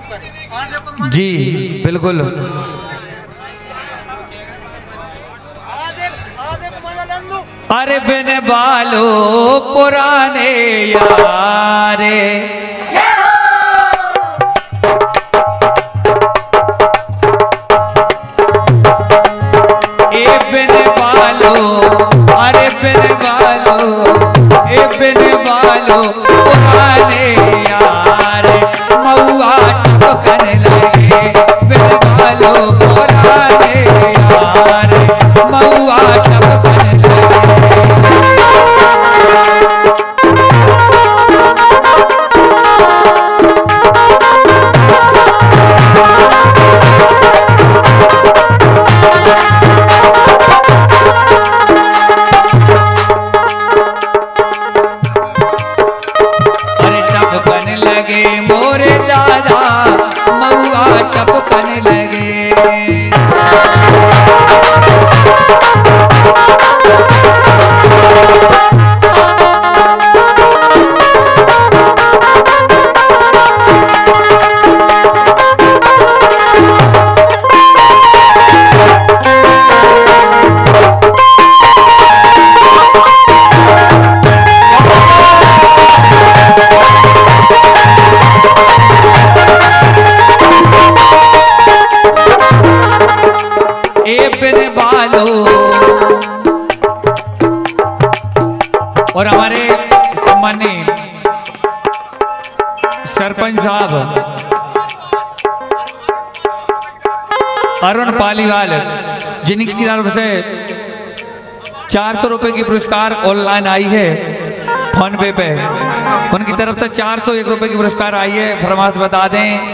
जी बिल्कुल। अरे बिन बालो पुराने यारे, ए बिन बालो, अरे बिन बालो, ए बिन बालो पुराने यारे, मऊआ टपकन लगे। बिन बालो पुराने यारे, मऊआ टपकन लगे। मोरे दादा मऊआ टपकन लगे। और हमारे सम्मानीय सरपंच साहब अरुण पालीवाल, जिनकी तरफ से 400 रुपए की पुरस्कार ऑनलाइन आई है फोन पे, उनकी तरफ से 401 रुपए की पुरस्कार आई है। फरमाश बता दें।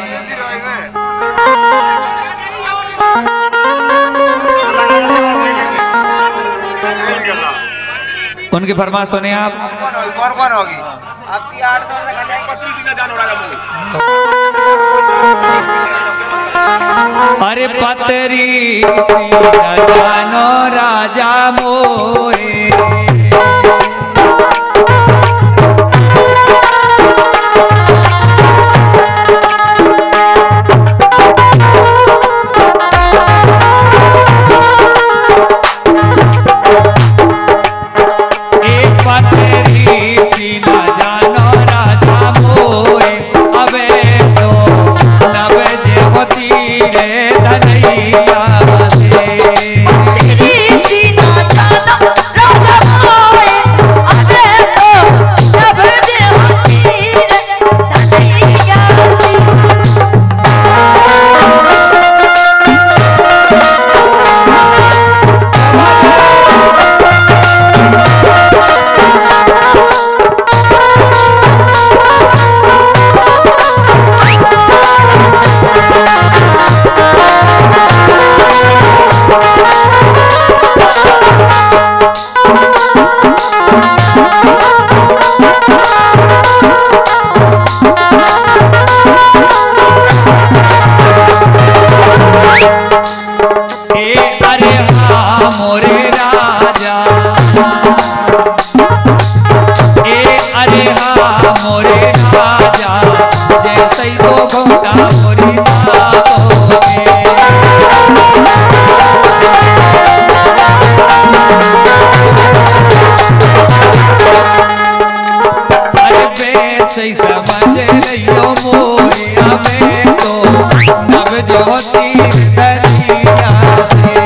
उनकी फरमाश सुने आप। कौन होगी आपकी 800 अरे पतरी जानो राजा मोरे, मोरे राजा, ए अरे हाँ मोरे राजा, जैसे ही तो घोटा मोरी अरे वैसे ही समझ लियो मोरे हमें तो नव ज्योति दरिया से।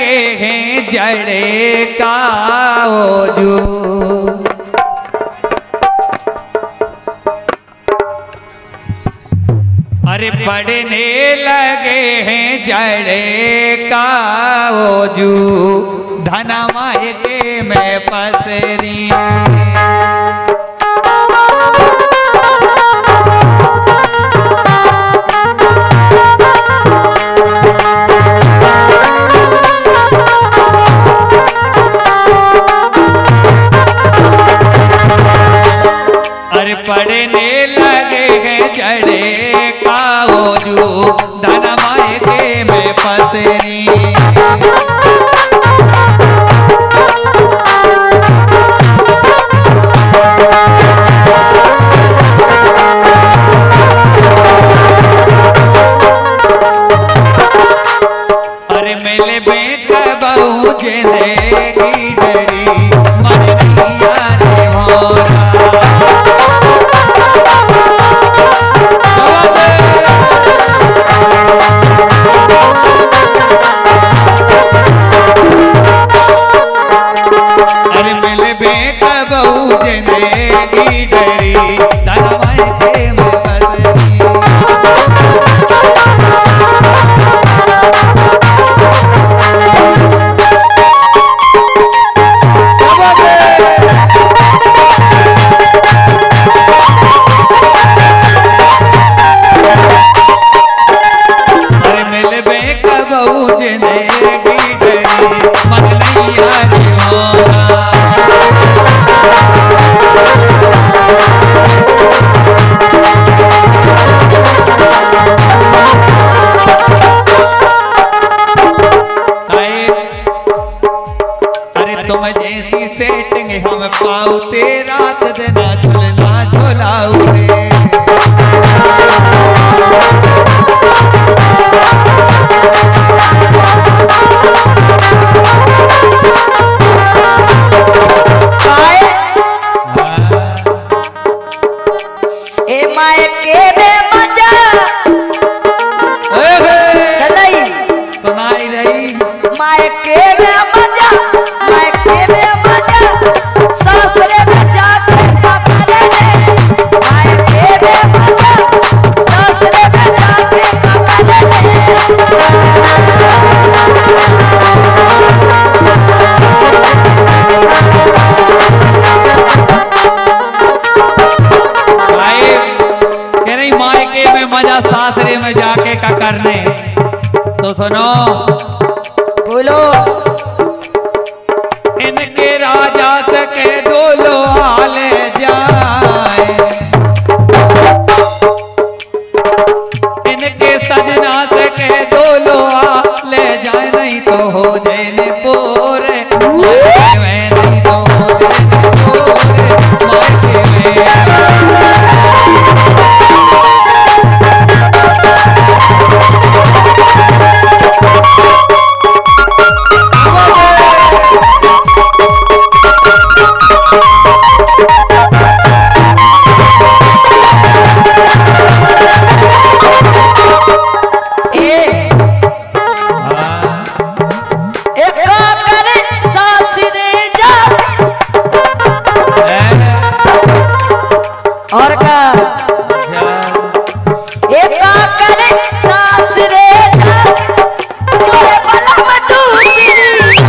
लगे हैं जड़े का ओजू। अरे पड़ने लगे हैं जड़े का ओजू, धना मायके में पसरी। अरे पड़ने लगे हैं जड़े का ओजू, धना मायके में पसरी। अरे मेले बेट बहू जिंदगी डरी, मन नहीं आने मोरा। अरे मेले बेट बहू जिंदगी डरी, धना मायके में पसरी। तुम जैसी सेटिंग हम पाऊ ते रात देना झुलना झुलाऊ रे। ए मायके में मजा सलाई सुनाई रही। मायके में मजा, मायके में मजा, सासरे में जाके काका ले। मायके में मजा, सासरे में जाके काका ले। कह रही मायके में मजा सासरे में जाके का करने। तो सुनो बोलो। इनके राजा से के दो हाले जाए, इनके सजना से के दो हाले जाए, नहीं तो हो जाए पोरे में, नहीं तो हो जाए पोरे मायके में। और का एक करे सासरे जाके बलम दूसरी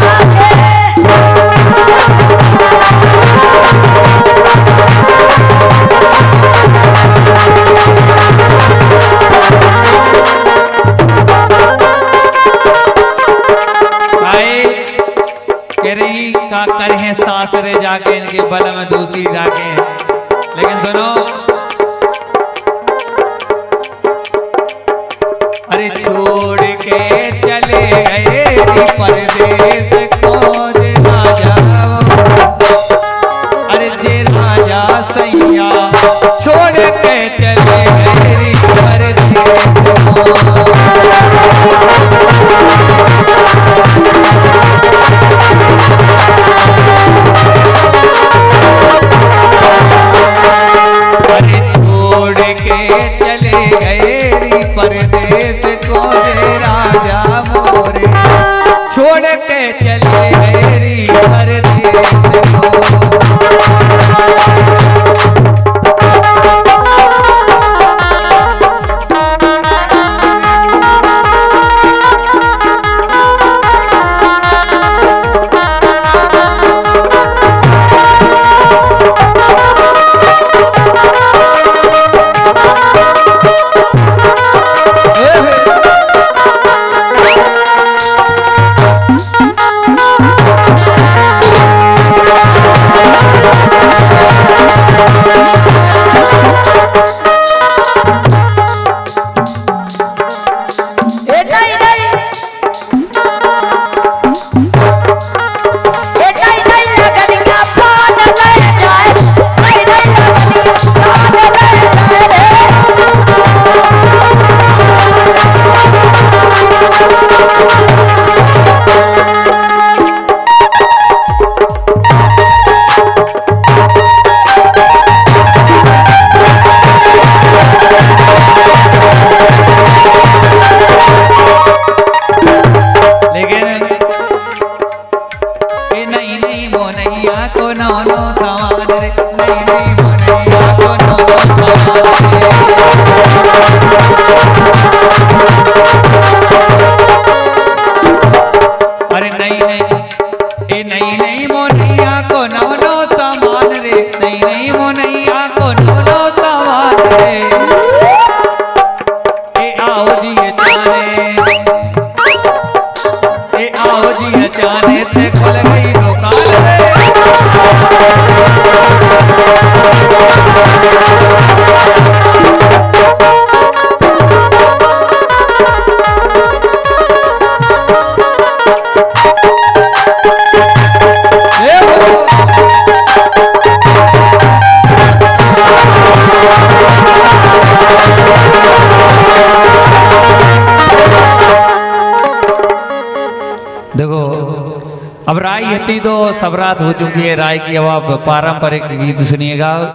का कर हैं सासरे जाके, इनके बल में दूसरी जाके। लेकिन सुनो, अरे छोड़ के चले गए परदेश खोज ना जाओ। अरे जे राजा सैया छोड़ के चले गए परदेश को। परदेश को जे राजा मोरे छोड़ के चले गए परदेस को। देखो अब राय इतनी तो सब रात हो चुकी है। राय की अब आप पारंपरिक गीत सुनिएगा।